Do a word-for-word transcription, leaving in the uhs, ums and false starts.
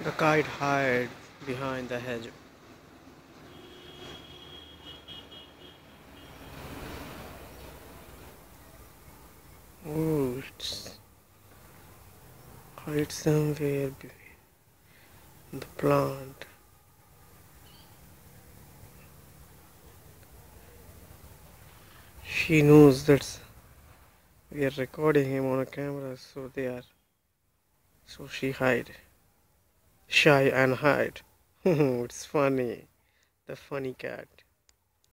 The kite hid behind the hedge. Oh, it's hide somewhere behind the plant. She knows that we are recording him on a camera, so they are. So she hide, shy and hide. It's funny, the funny cat.